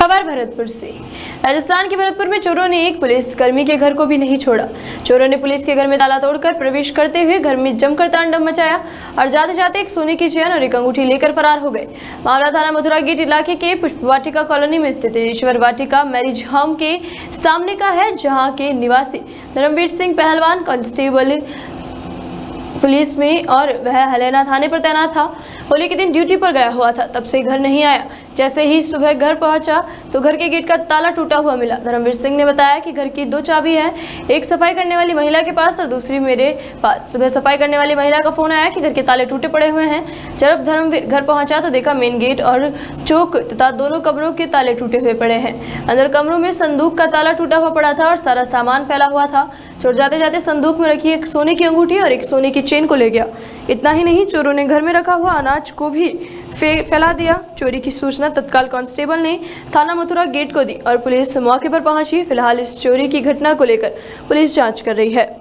खबर भरतपुर से। राजस्थान के भरतपुर में चोरों ने एक पुलिसकर्मी के घर को भी नहीं छोड़ा। चोरों ने पुलिस के घर में ताला तोड़कर प्रवेश करते हुए घर में जमकर तांडव मचाया और जाते जाते एक सोने की चेन और एक अंगूठी लेकर फरार हो गए। मामला थाना मथुरा गेट इलाके के पुष्प वाटिका कॉलोनी में स्थित ईश्वर वाटिका मैरिज होम के सामने का है, जहाँ के निवासी धर्मवीर सिंह पहलवान कांस्टेबल पुलिस में और वह हलेना थाने पर तैनात था। होली के दिन ड्यूटी पर गया हुआ था, तब से घर नहीं आया। जैसे ही सुबह घर पहुंचा तो घर के गेट का ताला टूटा हुआ मिला। धर्मवीर सिंह ने बताया कि घर की 2 चाबी है, एक सफाई करने वाली महिला के पास और दूसरी मेरे पास। सुबह सफाई करने वाली महिला का फोन आया कि घर के ताले टूटे पड़े हुए हैं। जब धर्मवीर घर पहुंचा तो देखा मेन गेट और चौक तथा दोनों कमरों के ताले टूटे हुए पड़े हैं। अंदर कमरों में संदूक का ताला टूटा हुआ पड़ा था और सारा सामान फैला हुआ था। चोर जाते जाते संदूक में रखी एक सोने की अंगूठी और एक सोने की चेन को ले गया। इतना ही नहीं, चोरों ने घर में रखा हुआ अनाज को भी फैला दिया। चोरी की सूचना तत्काल कांस्टेबल ने थाना मथुरा गेट को दी और पुलिस मौके पर पहुंची। फिलहाल इस चोरी की घटना को लेकर पुलिस जांच कर रही है।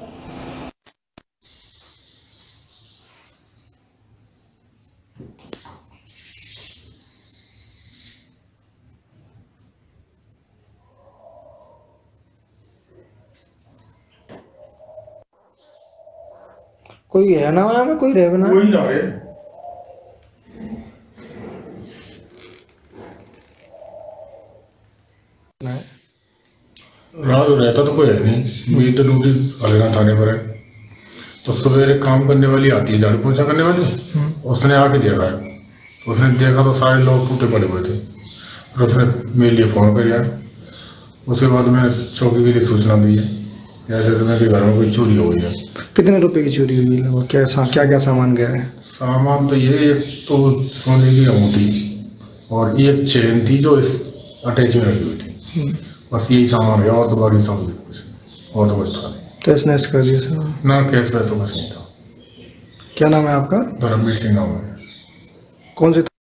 कोई है ना वहाँ में, कोई रहे ना, कोई ना रहे। रात रहता तो कोई है नहीं, मेरी तो ड्यूटी हलेना थाने पर है। तो सवेरे काम करने वाली आती है, झाड़ू पोछा करने वाली, उसने आके देखा है। उसने देखा तो सारे लोग टूटे पड़े हुए थे। फिर उसने मेरे लिए फ़ोन कर दिया। उसके बाद मैंने चौकी के लिए सूचना दी है जैसे तुम्हें के घर में कोई चोरी हो गई है। कितने रुपए की चोरी हुई है? क्या क्या सामान गया है? सामान तो ये, एक तो सोने की अंगूठी और एक चेन थी जो इस अटैच में रखी हुई थी। बस यही सामान गया और तो बाकी सब कुछ और तो कुछ था नहीं। तहस नहस कर दिया सर? ना कैश में तो कुछ नहीं था। क्या नाम है आपका? धर्मवीर सिंह नाम है। कौन से